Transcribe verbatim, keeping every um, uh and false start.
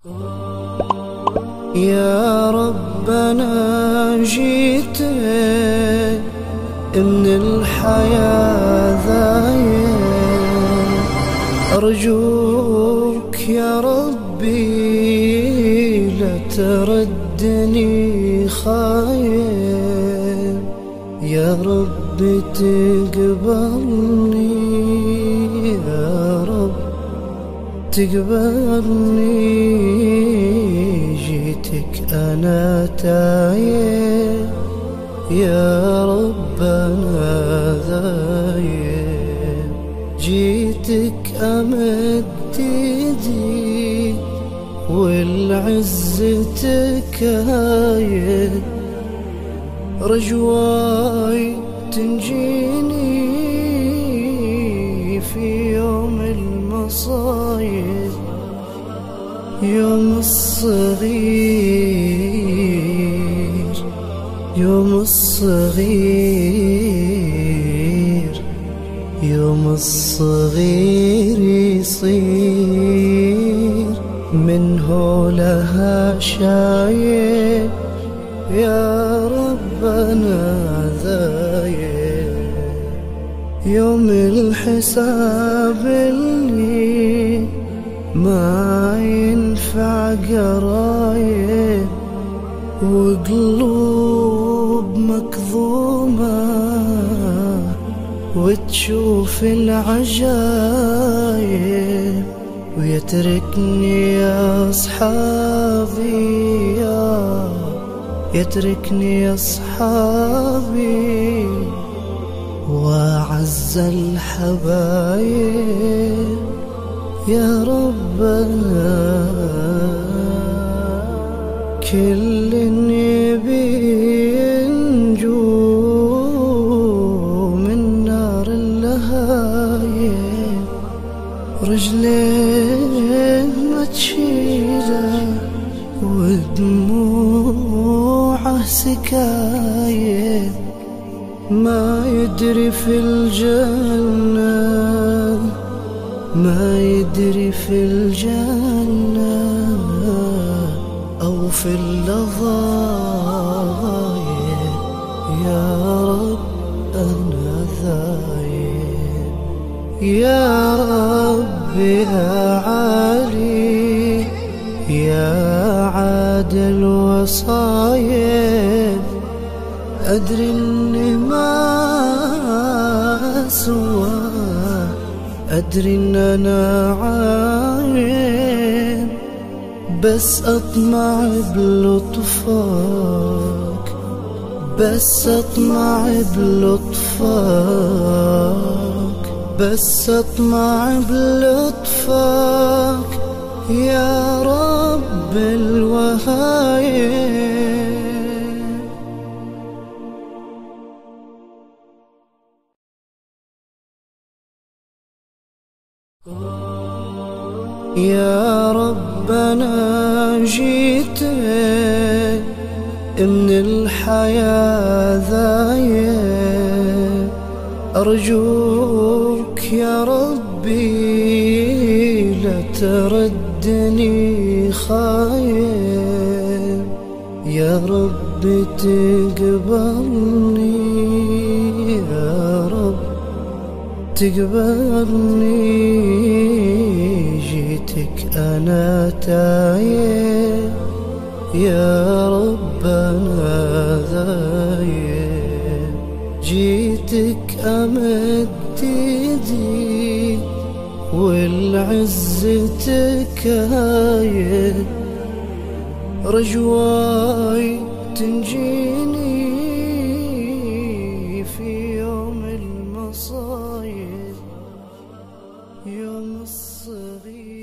يا ربنا جيت من الحياة ذايق، أرجوك يا ربي لا تردني خايب، يا رب تقبلني، يا رب تقبلني. جيتك أنا تايه يا ربنا ذايب، جيتك أمد ايدي والعز تكايد، رجواي تنجيني في يوم المصايب، يوم الصغير يوم الصغير يوم الصغير يصير منه لها شايب، يا ربنا ذايب. يوم الحساب اللي ما ينفع قرايب، وقلوب مكظومة وتشوف العجايب، ويتركني يا أصحابي، يا يتركني يا أصحابي وأعز الحبايب، يا ربنا. كل يبي ينجو من نار اللهايب، رجليه ما تشيله ودموعه سكايب، ما يدري في الجنة، ما يدري في الجنة أو في اللظايب، يا رب أنا ذايب. يا رب يا عالي يا عادل وصايب، أدري إني ما أسوى، أدري إن أنا عايب، بس أطمع بلطفك، بس أطمع بلطفك، بس أطمع بلطفك، يا رب الوهايب. يا ربنا جيت من الحياة ذايق، أرجوك يا ربي لا تردني خايب، يا رب تقبلني، يا رب تقبلني. جيتك أنا تايه يا ربنا ذايب، جيتك أمد ايدي والعز تكايد، رجواي تنجيني في يوم المصايب، يوم الصغير.